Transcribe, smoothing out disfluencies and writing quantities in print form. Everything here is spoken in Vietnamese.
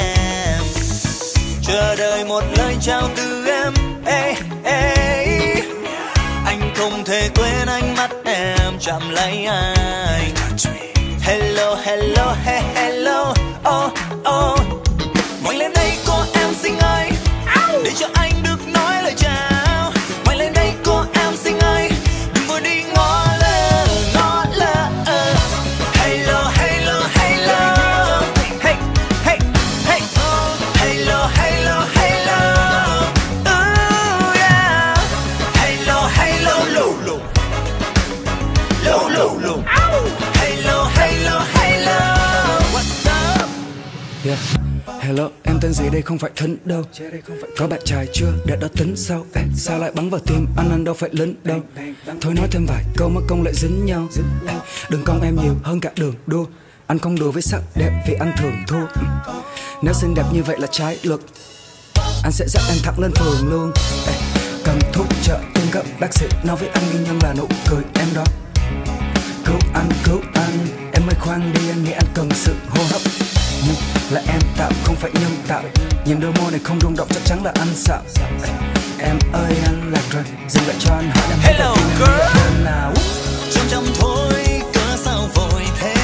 em, chờ đợi một lời chào từ em. Ê, ê, anh không thể quên ánh mắt em chạm lấy anh. Hello, hello, hey, hello, oh, oh. Ngoảnh lên đây cô em xinh ơi, để cho anh được nói lời chào. Ngoảnh lên đây cô em xinh ơi, đừng vội đi ngó lơ, ngó lơ. Hello, hello, hello, hey, hey, hey. Hello, hello, hello, ooh yeah. Hello, hello, low, low, low, low, low. Hello, hello, hello, what's up? Yeah. Hello, em tên gì đây không phải thân đâu. Có bạn trai chưa để đó tính sau. Sao lại bắn vào tim anh đâu phải lính đâu. Thôi nói thêm vài câu mất công lại dính nhau. Đừng cong em nhiều hơn cả đường đua. Anh không đùa với sắc đẹp vì anh thường thua. Nếu xinh đẹp như vậy là trái luật, anh sẽ dắt em thẳng lên phường luôn. Cầm thuốc trợ tim các bác sĩ nói với anh nguyên nhân là nụ cười em đó. Cứu anh, em ơi khoan đi, anh nghĩ anh cần sự hô hấp. Là em tạo không phải nhân tạo, nhìn đôi môi này không rung động chắc chắn là anh xạo. Em ơi anh lạc rồi, dừng lại cho anh hỏi em. Hello girl, nào chậm chậm thôi, cớ sao vội thế.